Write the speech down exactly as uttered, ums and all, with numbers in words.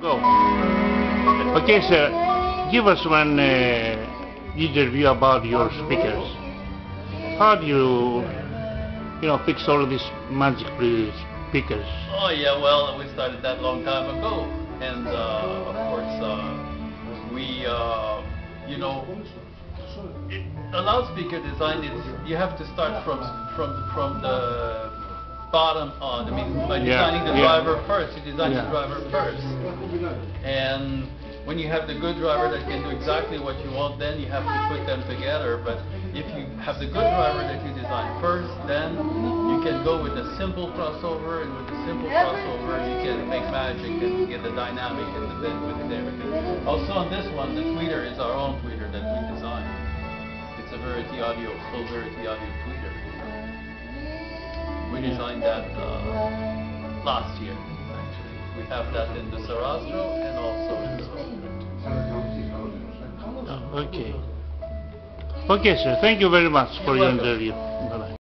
Go. Okay, sir. Give us one uh, interview about your speakers. How do you, you know, fix all of these magic speakers? Oh yeah, well, we started that long time ago, and uh, of course uh, we, uh, you know, it, a loudspeaker design is you have to start from from from the bottom on. I mean, by designing yeah, the yeah. driver first, you design yeah. the driver first, and when you have the good driver that can do exactly what you want, then you have to put them together. But if you have the good driver that you design first, then you can go with a simple crossover, and with a simple crossover you can make magic and get the dynamic and the bend with everything. Also on this one, the tweeter is our own tweeter that we designed. It's a Verity Audio, full Verity Audio tweeter. We designed that uh, last year, actually. We have that in the Sarastro and also in the Oh, okay. Okay, sir. Thank you very much for You're your welcome. interview. Bye-bye.